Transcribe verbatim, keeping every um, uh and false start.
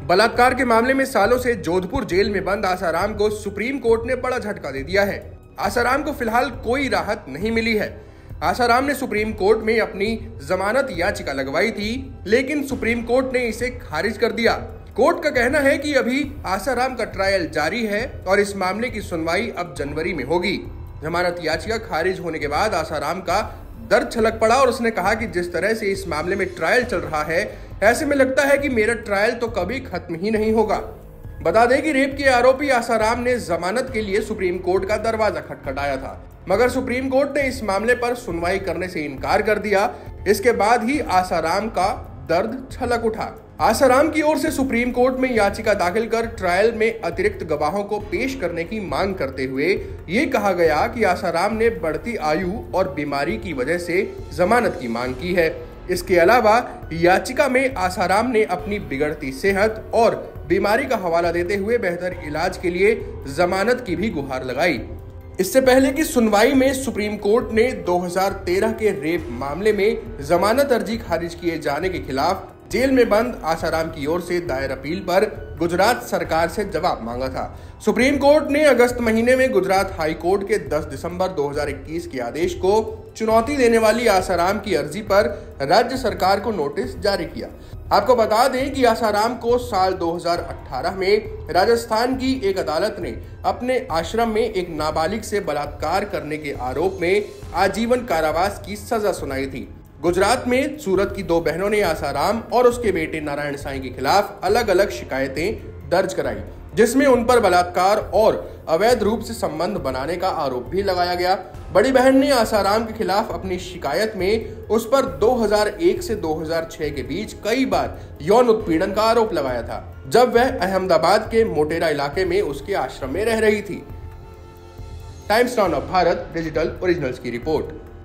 बलात्कार के मामले में सालों से जोधपुर जेल में बंद आसाराम को सुप्रीम कोर्ट ने बड़ा झटका दे दिया है। आसाराम को फिलहाल कोई राहत नहीं मिली है। आसाराम ने सुप्रीम कोर्ट में अपनी जमानत याचिका लगवाई थी, लेकिन सुप्रीम कोर्ट ने इसे खारिज कर दिया। कोर्ट का कहना है कि अभी आसाराम का ट्रायल जारी है और इस मामले की सुनवाई अब जनवरी में होगी। जमानत याचिका खारिज होने के बाद आसाराम का दर्द छलक पड़ा और उसने कहा कि जिस तरह से इस मामले में ट्रायल चल रहा है, ऐसे में लगता है कि मेरा ट्रायल तो कभी खत्म ही नहीं होगा। बता दें कि रेप के आरोपी आसाराम ने जमानत के लिए सुप्रीम कोर्ट का दरवाजा खटखटाया था, मगर सुप्रीम कोर्ट ने इस मामले पर सुनवाई करने से इनकार कर दिया। इसके बाद ही आसाराम का दर्द छलक उठा। आसाराम की ओर से सुप्रीम कोर्ट में याचिका दाखिल कर ट्रायल में अतिरिक्त गवाहों को पेश करने की मांग करते हुए ये कहा गया कि आसाराम ने बढ़ती आयु और बीमारी की वजह से जमानत की मांग की है। इसके अलावा याचिका में आसाराम ने अपनी बिगड़ती सेहत और बीमारी का हवाला देते हुए बेहतर इलाज के लिए जमानत की भी गुहार लगाई। इससे पहले की सुनवाई में सुप्रीम कोर्ट ने दो हज़ार तेरह के रेप मामले में जमानत अर्जी खारिज किए जाने के खिलाफ जेल में बंद आसाराम की ओर से दायर अपील पर गुजरात सरकार से जवाब मांगा था। सुप्रीम कोर्ट ने अगस्त महीने में गुजरात हाई कोर्ट के दस दिसंबर दो हज़ार इक्कीस के आदेश को चुनौती देने वाली आसाराम की अर्जी पर राज्य सरकार को नोटिस जारी किया। आपको बता दें कि आसाराम को साल दो हज़ार अठारह में राजस्थान की एक अदालत ने अपने आश्रम में एक नाबालिग से बलात्कार करने के आरोप में आजीवन कारावास की सजा सुनाई थी। गुजरात में सूरत की दो बहनों ने आसाराम और उसके बेटे नारायण साईं के खिलाफ अलग अलग शिकायतें दर्ज कराई, जिसमें उन पर बलात्कार और अवैध रूप से संबंध बनाने का आरोप भी लगाया गया। बड़ी बहन ने आसाराम के खिलाफ अपनी शिकायत में उस पर दो हज़ार एक से दो हज़ार छह के बीच कई बार यौन उत्पीड़न का आरोप लगाया था, जब वह अहमदाबाद के मोटेरा इलाके में उसके आश्रम में रह रही थी। Times Now of Bharat digital originals की रिपोर्ट।